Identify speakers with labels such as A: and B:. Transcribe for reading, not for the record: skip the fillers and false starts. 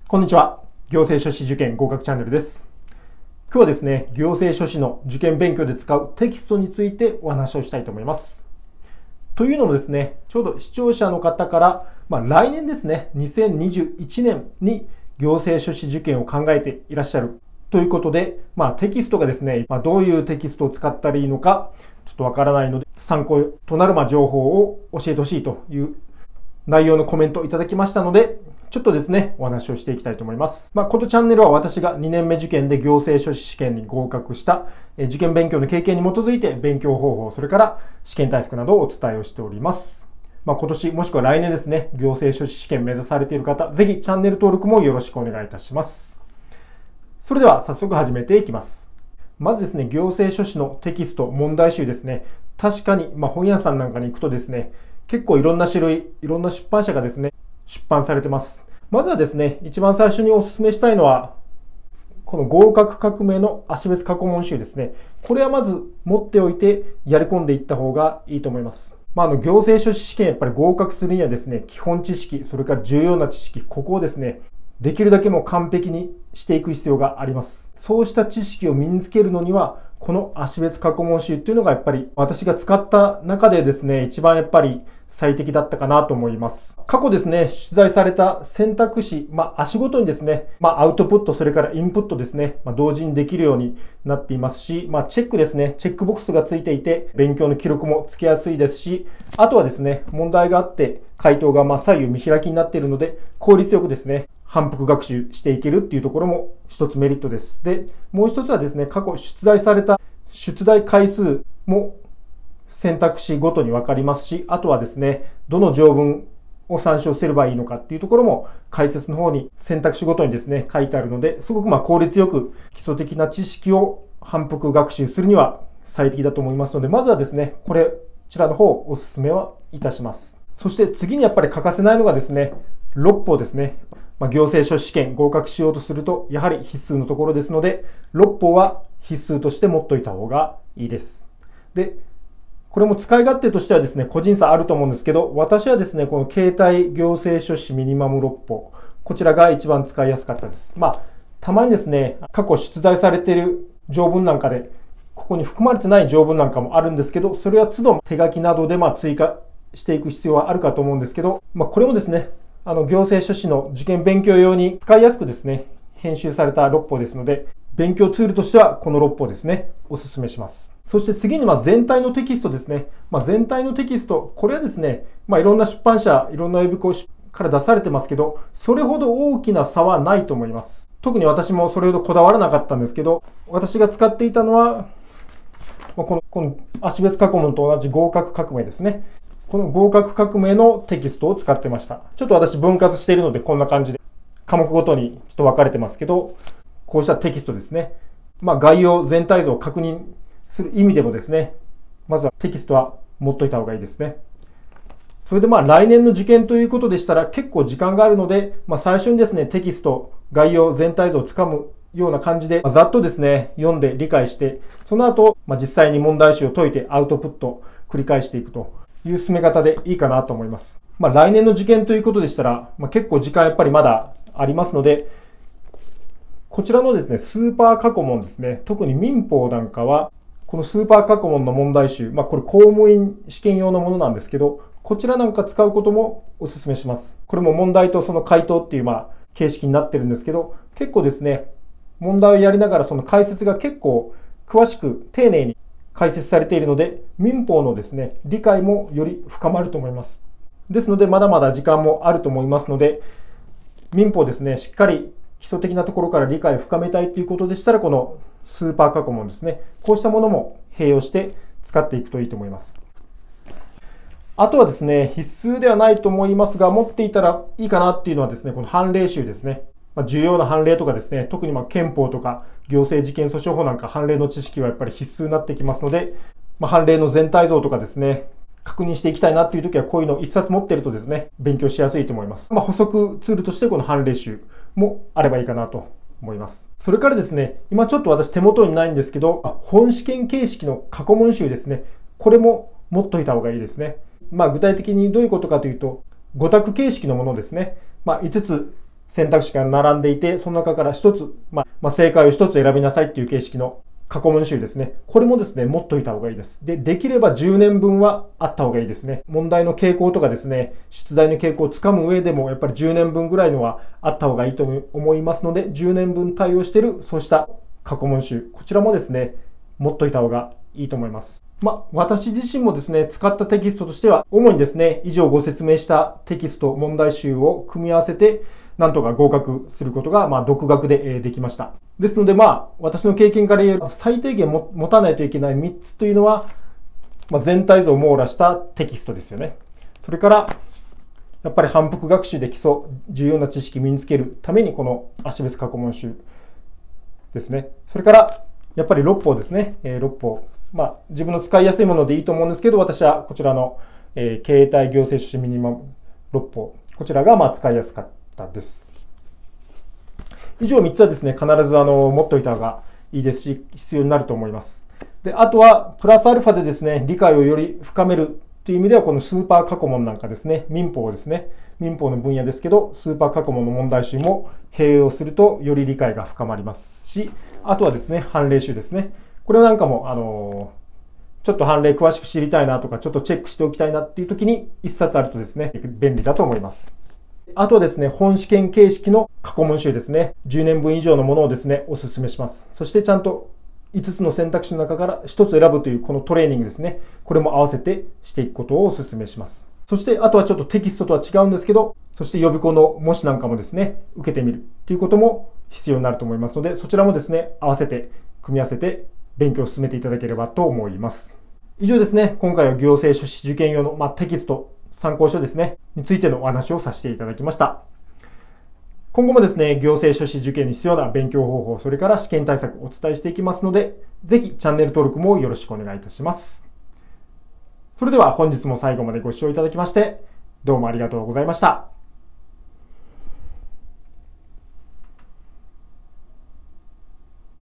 A: こんにちは。行政書士受験合格チャンネルです。今日はですね、行政書士の受験勉強で使うテキストについてお話をしたいと思います。というのもですね、ちょうど視聴者の方から、来年ですね、2021年に行政書士受験を考えていらっしゃるということで、テキストがですね、どういうテキストを使ったらいいのか、ちょっとわからないので、参考となる情報を教えてほしいという内容のコメントをいただきましたので、ちょっとですね、お話をしていきたいと思います。このチャンネルは私が2年目受験で行政書士試験に合格した受験勉強の経験に基づいて勉強方法、それから試験対策などをお伝えをしております。今年もしくは来年ですね、行政書士試験目指されている方、ぜひチャンネル登録もよろしくお願いいたします。それでは早速始めていきます。まずですね、行政書士のテキスト、問題集ですね。確かに、本屋さんなんかに行くとですね、結構いろんな種類、いろんな出版社がですね、出版されてます。まずはですね、一番最初にお勧めしたいのは、この合格革命の足別過去問集ですね。これはまず持っておいてやり込んでいった方がいいと思います。行政書士試験やっぱり合格するにはですね、基本知識、それから重要な知識、ここをですね、できるだけもう完璧にしていく必要があります。そうした知識を身につけるのには、この足別過去問集っていうのがやっぱり私が使った中でですね、一番やっぱり最適だったかなと思います。過去ですね、出題された選択肢、足ごとにですね、アウトプット、それからインプットですね、同時にできるようになっていますし、チェックですね、チェックボックスがついていて、勉強の記録もつけやすいですし、あとはですね、問題があって、回答が左右見開きになっているので、効率よくですね、反復学習していけるっていうところも一つメリットです。で、もう一つはですね、過去出題された出題回数も選択肢ごとに分かりますし、あとはですね、どの条文を参照すればいいのかっていうところも解説の方に選択肢ごとにですね、書いてあるので、すごく効率よく基礎的な知識を反復学習するには最適だと思いますので、まずはですね、こちらの方をお勧めはいたします。そして次にやっぱり欠かせないのがですね、六法ですね。行政書士試験合格しようとすると、やはり必須のところですので、六法は必須として持っておいた方がいいです。で、これも使い勝手としてはですね、個人差あると思うんですけど、私はですね、この携帯行政書士ミニマム六法、こちらが一番使いやすかったです。たまにですね、過去出題されている条文なんかで、ここに含まれてない条文なんかもあるんですけど、それは都度手書きなどで追加していく必要はあるかと思うんですけど、これもですね、行政書士の受験勉強用に使いやすくですね、編集された六法ですので、勉強ツールとしてはこの六法ですね、お勧めします。そして次に全体のテキストですね。全体のテキスト、これはですね、いろんな出版社、いろんな予備校から出されてますけど、それほど大きな差はないと思います。特に私もそれほどこだわらなかったんですけど、私が使っていたのは、この足別過去問と同じ合格革命ですね。この合格革命のテキストを使ってました。ちょっと私分割しているのでこんな感じで、科目ごとにちょっと分かれてますけど、こうしたテキストですね。概要、全体像を確認する意味でもですね、まずはテキストは持っといた方がいいですね。それで来年の受験ということでしたら結構時間があるので、最初にですね、テキスト、概要、全体像をつかむような感じで、ざっとですね、読んで理解して、その後、実際に問題集を解いてアウトプット、繰り返していくという進め方でいいかなと思います。来年の受験ということでしたら、結構時間やっぱりまだありますので、こちらのですね、スーパー過去問ですね、特に民法なんかは、このスーパー過去問の問題集、これ公務員試験用のものなんですけど、こちらなんか使うこともお勧めします。これも問題とその回答っていう形式になってるんですけど、結構ですね、問題をやりながらその解説が結構詳しく丁寧に解説されているので、民法のですね、理解もより深まると思います。ですので、まだまだ時間もあると思いますので、民法ですね、しっかり基礎的なところから理解を深めたいということでしたら、このスーパー過去問ですね、こうしたものも併用して使っていくといいと思います。あとはですね、必須ではないと思いますが、持っていたらいいかなっていうのはですね、この判例集ですね。重要な判例とかですね、特に憲法とか行政事件訴訟法なんか判例の知識はやっぱり必須になってきますので、判例の全体像とかですね、確認していきたいなっていう時はこういうのを一冊持っているとですね、勉強しやすいと思います。補足ツールとしてこの判例集もあればいいかなと思います。それからですね、今ちょっと私手元にないんですけど、本試験形式の過去問集ですね、これも持っといた方がいいですね。具体的にどういうことかというと、5択形式のものですね。5つ選択肢が並んでいて、その中から一つ、正解を一つ選びなさいっていう形式の過去問集ですね。これもですね、持っといた方がいいです。で、できれば10年分はあった方がいいですね。問題の傾向とかですね、出題の傾向をつかむ上でも、やっぱり10年分ぐらいのはあった方がいいと思いますので、10年分対応している、そうした過去問集、こちらもですね、持っといた方がいいと思います。私自身もですね、使ったテキストとしては、主にですね、以上ご説明したテキスト、問題集を組み合わせて、なんとか合格することが、独学でできました。ですので、私の経験から言える最低限持たないといけない3つというのは、全体像を網羅したテキストですよね。それから、やっぱり反復学習で基礎、重要な知識を身につけるために、この足別過去問集ですね。それから、やっぱり6法ですね。6法。自分の使いやすいものでいいと思うんですけど、私はこちらの、携帯行政書士ミニマム6法。こちらが使いやすかったです。以上3つはですね、必ず持っておいた方がいいですし、必要になると思います。で、あとは、プラスアルファでですね、理解をより深めるという意味では、このスーパー過去問なんかですね、民法ですね、民法の分野ですけど、スーパー過去問の問題集も併用すると、より理解が深まりますし、あとはですね、判例集ですね。これなんかも、ちょっと判例詳しく知りたいなとか、ちょっとチェックしておきたいなっていう時に、1冊あるとですね、便利だと思います。あとはですね、本試験形式の過去問集ですね。10年分以上のものをですね、お勧めします。そしてちゃんと5つの選択肢の中から1つ選ぶというこのトレーニングですね。これも合わせてしていくことをお勧めします。そしてあとはちょっとテキストとは違うんですけど、そして予備校の模試なんかもですね、受けてみるということも必要になると思いますので、そちらもですね、合わせて組み合わせて勉強を進めていただければと思います。以上ですね、今回は行政書士受験用の、テキスト、参考書ですね、についてのお話をさせていただきました。今後もですね、行政書士受験に必要な勉強方法、それから試験対策をお伝えしていきますので、ぜひチャンネル登録もよろしくお願いいたします。それでは本日も最後までご視聴いただきまして、どうもありがとうございました。